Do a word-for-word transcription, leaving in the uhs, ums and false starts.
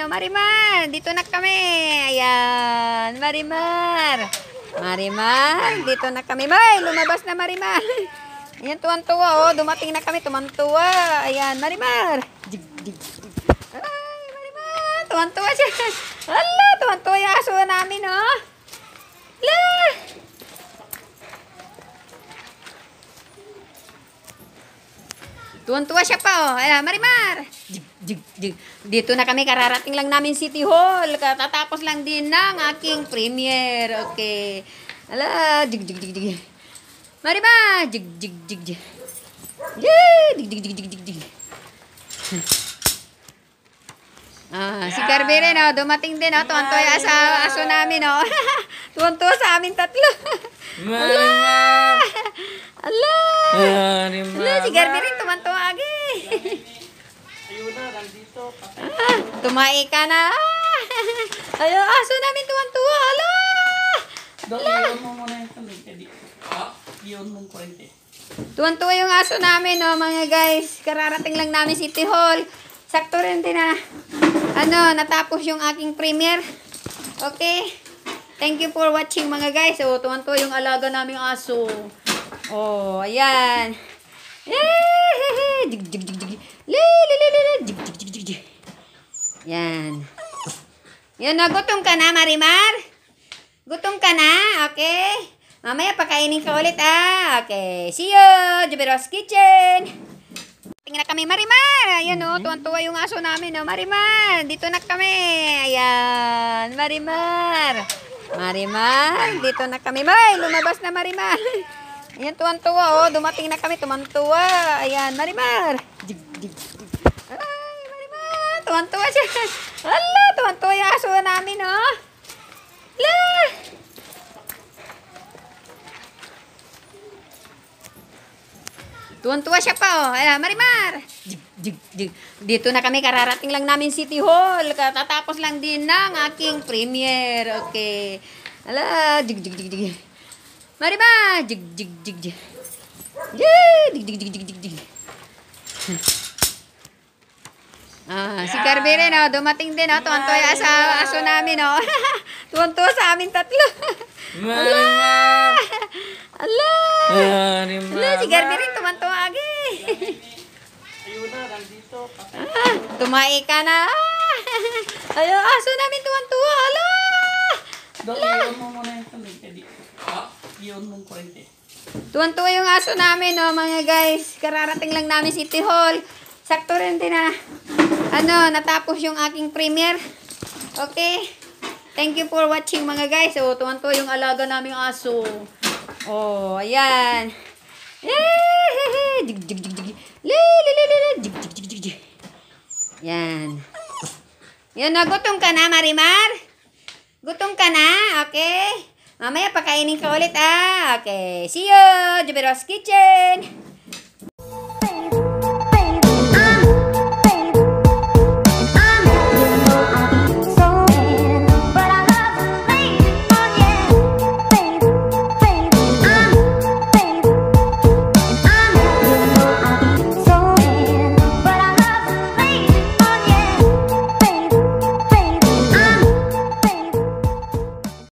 no, Marimar. Dito na kami. Ayan, Marimar. Marimar, dito na kami. May, lumabas na Marimar. Ayan, tuwan-tuwa, oh. Dumating na kami, tuwan-tuwa. Ayan, Marimar. Dig, dig, dig. Ay, Marimar. Tuwan-tuwa siya. Hala, tuwan-tuwa yung aso namin, oh. Hala. Tuwan-tuwa siya pa, oh. Ayan, Marimar. Jig, jig, jig. Dito na kami, kararating lang namin City Hall. Katatapos lang din ng aking premiere. Okay. Ala, jig, jig, jig, jig. Marimar. Jig, jig, jig, jig. Jig, jig, jig, jig, jig, jig. Ah, si Carby rin, oh. Dumating din, oh. Tuwan-tuwa yung aso, aso namin, oh. Tuwan-tuwa sa amin tatlo. Ala. Ala. Ala, si Garby rin tumantuwa agi. Ayun na, nandito. Ah, tumai ka na. Ah. Ayun, aso namin tuwan-tuwa. Ala. Dok, iyon mo muna yung tulig. Ha? Iyon mong kwente. Tuwan-tuwa yung aso namin, oh, mga guys. Kararating lang namin City Hall. Sakto rin din na, ano, natapos yung aking premiere. Okay. Thank you for watching, mga guys. Oh, tuwan-tuwa yung alaga naming aso. Oh, ayan. Jig, jig, jig, jig. Li, li, li, li, li. Jig, jig, jig, jig, jig. Yan. Yan na, gutom ka na, Marimar? Gutom ka na? Okay. Mamaya pakainin ka ulit, ah. Okay. See you, Juberos Kitchen. Tingnan na kami, Marimar. Ayan, oh, tuwan-tuwa yung aso namin, oh. Marimar, dito na kami. Ayan, Marimar. Marimar, dito na kami. May, lumabas na Marimar. Ayan, tuwan-tuwa, oh. Dumating na kami, tuwan-tuwa. Ayan, Marimar. Jig, jig, jig. Ay, Marimar. Tuwan-tuwa siya. Hala, tuwan-tuwa yung aso namin, oh. Hala. Tuwan-tuwa siya pa, oh. Ayan, Marimar. Jig, jig, jig. Dito na kami, kararating lang namin City Hall. Katatapos lang din ng aking premiere. Okay. Hala, jig, jig, jig, jig. Marimar. Jig, jig, jig, jig. Jig, jig, jig, jig, jig, jig. Ah, si Carby rin, oh. Dumating din, oh. Tuwan-tuwa yung aso, aso namin, oh. Tuwan-tuwa sa amin tatlo. Marimar! Ala! Marimar! Ala, si Garby rin tumantuwa agi. Ayun na, nandito. Ah, tumai ka na. Ah. Ayun, aso namin tuwan-tuwa. Ala! Dok, iyon mo muna yung tulig. Ha? Iyon mong kwente. Tuwan-tuwa yung aso namin, oh, mga guys. Kararating lang namin City Hall. Sakto rin din na, ano, natapos yung aking premiere. Okay. Thank you for watching, mga guys. Oh, tuwan-tuwa yung alaga naming aso. Oh, ayan. Jig, jig, jig, jig. Li, li, li, li, li. Jig, jig, jig, jig, jig. Yan. Yan na, gutom ka na, Marimar? Gutom ka na? Okay. Mamaya pakainin ka ulit, ah. Okay. See you, Juberos Kitchen.